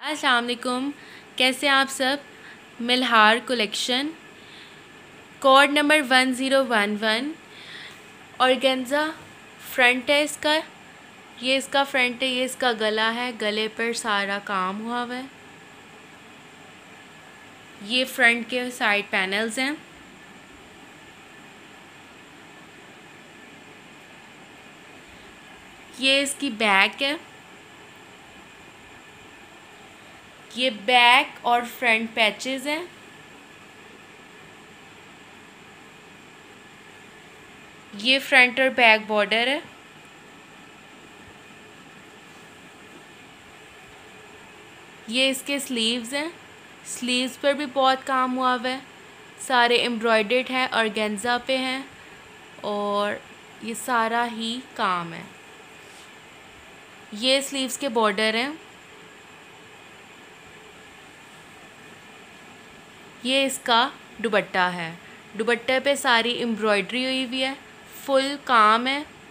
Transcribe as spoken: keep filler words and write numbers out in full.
अस्सलाम वालेकुम। कैसे आप सब। Milhar collection code number one zero one one. Organza front है इसका, ये इसका फ्रंट है, ये इसका गला है, गले पर सारा काम हुआ हुआ है। ये फ्रंट के साइड पैनल्स हैं। ये इसकी बैक है। ये बैक और फ्रंट पैचेस हैं। ये फ्रंट और बैक बॉर्डर है। ये इसके स्लीव्स हैं। स्लीव्स पर भी बहुत काम हुआ हुआ है, सारे एम्ब्रॉयडर्ड है, ऑर्गेन्जा पे हैं और ये सारा ही काम है। ये स्लीव्स के बॉर्डर हैं। ये इसका दुपट्टा है। दुपट्टे पे सारी एम्ब्रॉयडरी हुई हुई है, फुल काम है।